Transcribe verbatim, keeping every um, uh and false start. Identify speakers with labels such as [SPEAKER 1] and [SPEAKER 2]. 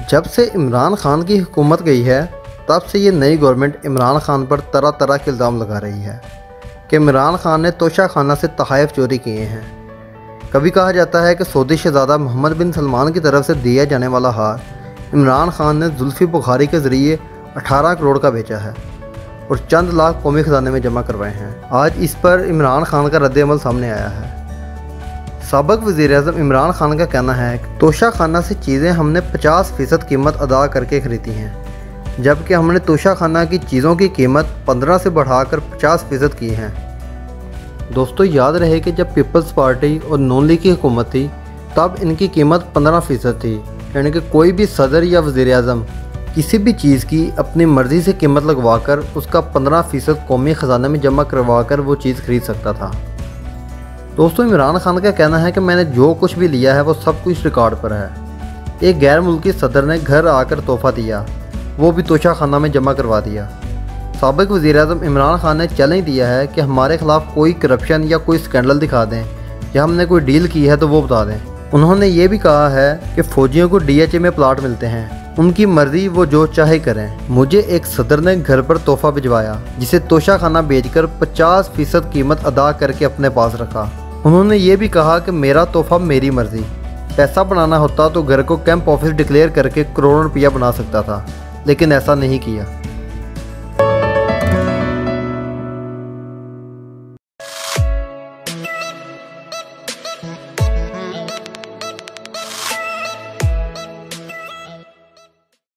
[SPEAKER 1] जब से इमरान खान की हुकूमत गई है तब से ये नई गवर्नमेंट इमरान खान पर तरह तरह के इल्ज़ाम लगा रही है कि इमरान खान ने तोशा खाना से तोहफ़े चोरी किए हैं। कभी कहा जाता है कि सऊदी शहज़ादा मोहम्मद बिन सलमान की तरफ से दिया जाने वाला हार इमरान खान ने जुल्फ़ी बुखारी के ज़रिए अठारह करोड़ का बेचा है और चंद लाख कौमी ख़जाने में जमा करवाए हैं। आज इस पर इमरान खान का रद्द-ए-अमल सामने आया है। साबिक़ वज़ीर-ए-आज़म इमरान खान का कहना है कि तोशा खाना से चीज़ें हमने पचास फ़ीसद कीमत अदा करके ख़रीदी हैं, जबकि हमने तोशा खाना की चीज़ों की कीमत पंद्रह से बढ़ाकर पचास फ़ीसद की है। दोस्तों, याद रहे कि जब पीपल्स पार्टी और नून लीग की हुकूमत थी तब इनकी कीमत पंद्रह फ़ीसद थी, यानी कि कोई भी सदर या वज़ीर-ए-आज़म किसी भी चीज़ की अपनी मर्ज़ी से कीमत लगवाकर उसका पंद्रह फ़ीसद कौमी ख़जाने में जमा करवा कर वो चीज़ ख़रीद सकता था। दोस्तों, इमरान खान का कहना है कि मैंने जो कुछ भी लिया है वो सब कुछ रिकॉर्ड पर है। एक गैर मुल्की सदर ने घर आकर तोहफ़ा दिया, वो भी तोशा खाना में जमा करवा दिया। साबिक़ वज़ीर-ए-आज़म इमरान खान ने चैलेंज दिया है कि हमारे ख़िलाफ़ कोई करप्शन या कोई स्कैंडल दिखा दें या हमने कोई डील की है तो वो बता दें। उन्होंने ये भी कहा है कि फ़ौजियों को डी एच ए में प्लाट मिलते हैं, उनकी मर्ज़ी, वो जो चाहे करें। मुझे एक सदर ने घर पर तोहफ़ा भिजवाया जिसे तोशा खाना बेचकर पचास फ़ीसद कीमत अदा करके अपने पास रखा। उन्होंने ये भी कहा कि मेरा तोहफ़ा मेरी मर्ज़ी। पैसा बनाना होता तो घर को कैंप ऑफिस डिक्लेयर करके करोड़ों रुपया बना सकता था, लेकिन ऐसा नहीं किया।